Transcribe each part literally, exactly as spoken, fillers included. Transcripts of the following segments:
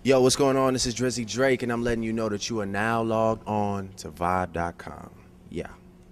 Yo, what's going on? This is Drizzy Drake, and I'm letting you know that you are now logged on to Vibe dot com. Yeah.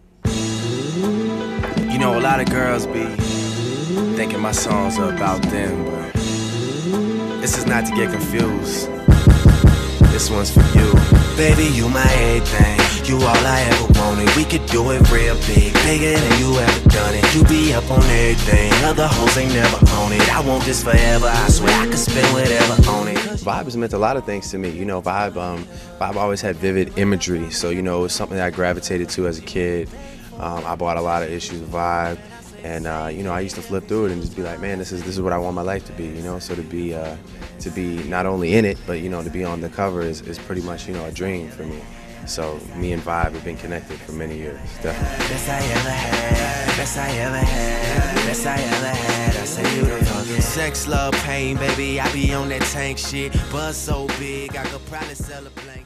You know, a lot of girls be thinking my songs are about them, but this is not to get confused. This one's for you. Baby, you my everything. You all I ever wanted. We could do it real big, bigger than you ever done it. You be up on everything. Other hoes ain't never on it. I want this forever. I swear I could spend whatever on it. Vibe has meant a lot of things to me. You know, Vibe, um, Vibe always had vivid imagery. So, you know, it was something that I gravitated to as a kid. Um, I bought a lot of issues of Vibe. And uh, you know, I used to flip through it and just be like, man, this is this is what I want my life to be, you know. So to be uh, to be not only in it, but you know, to be on the cover is, is pretty much, you know, a dream for me. So me and Vibe have been connected for many years, definitely. Best I ever had, best I ever had, best I ever had. I say you the talking. Sex, love, pain, baby. I be on that tank shit. Buzz so big, I could probably sell a blanket.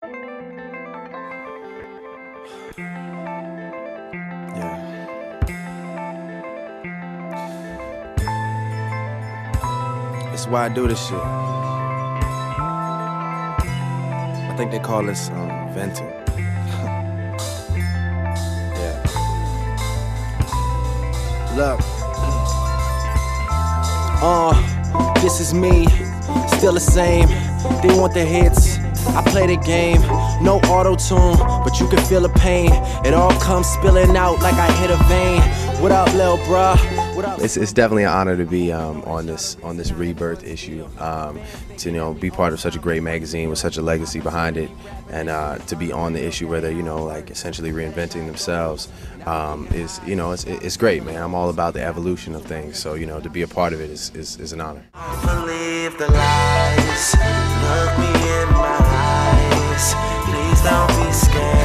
Yeah. That's why I do this shit. I think they call this um, venting. Yeah. Look. Uh, this is me, still the same. They want the hits, I play the game. No auto-tune, but you can feel the pain. It all comes spilling out like I hit a vein. What up, lil' bruh? It's, it's definitely an honor to be um, on this on this Rebirth issue, um, to you know be part of such a great magazine with such a legacy behind it, and uh, to be on the issue where they're you know like essentially reinventing themselves um, is you know it's it's great, man. I'm all about the evolution of things, so you know to be a part of it is is, is an honor. Believe the lies, look me in my eyes, please don't be scared.